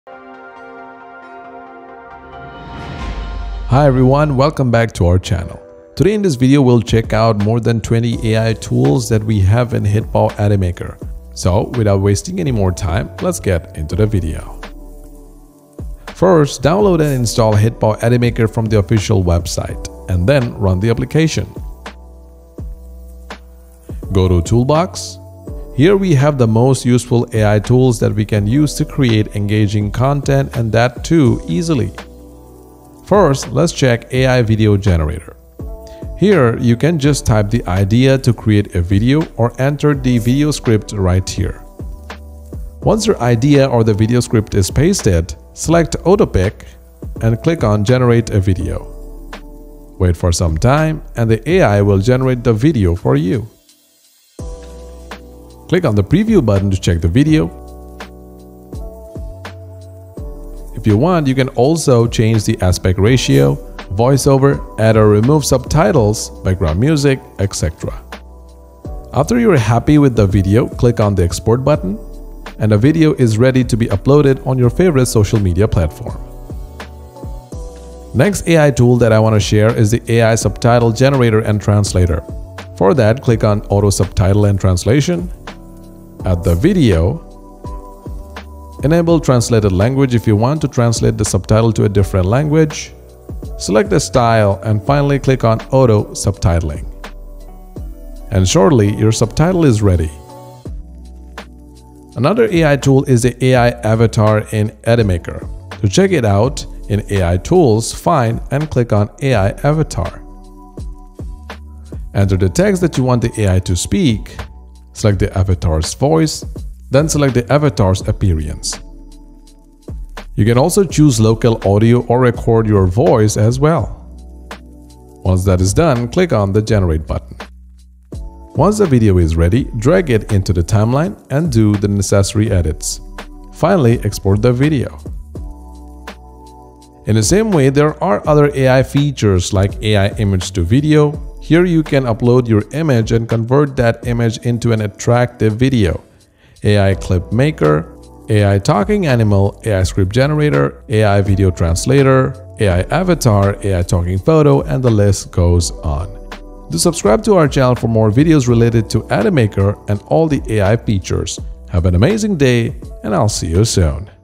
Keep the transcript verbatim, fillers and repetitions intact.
Hi everyone, welcome back to our channel. Today in this video we'll check out more than twenty A I tools that we have in HitPaw Edimakor. So without wasting any more time, let's get into the video. First, download and install HitPaw Edimakor from the official website and then run the application. Go to Toolbox. Here we have the most useful A I tools that we can use to create engaging content, and that too easily. First, let's check A I Video Generator. Here, you can just type the idea to create a video or enter the video script right here. Once your idea or the video script is pasted, select Auto Pick and click on Generate a Video. Wait for some time and the A I will generate the video for you. Click on the Preview button to check the video. If you want, you can also change the aspect ratio, voiceover, add or remove subtitles, background music, et cetera. After you're happy with the video, click on the Export button, and the video is ready to be uploaded on your favorite social media platform. Next A I tool that I want to share is the A I Subtitle Generator and Translator. For that, click on Auto Subtitle and Translation, add the video, enable translated language if you want to translate the subtitle to a different language. Select the style and finally click on Auto Subtitling. And shortly, your subtitle is ready. Another A I tool is the A I Avatar in Edimakor. To check it out, in A I Tools, find and click on A I Avatar. Enter the text that you want the A I to speak. Select the avatar's voice. Then select the avatar's appearance. You can also choose local audio or record your voice as well. Once that is done, click on the Generate button. Once the video is ready, drag it into the timeline and do the necessary edits. Finally, export the video. In the same way, there are other A I features like A I Image to Video. Here you can upload your image and convert that image into an attractive video. A I Clip Maker, A I Talking Animal, A I Script Generator, A I Video Translator, A I Avatar, A I Talking Photo, and the list goes on. Do subscribe to our channel for more videos related to Edimakor and all the A I features. Have an amazing day, and I'll see you soon.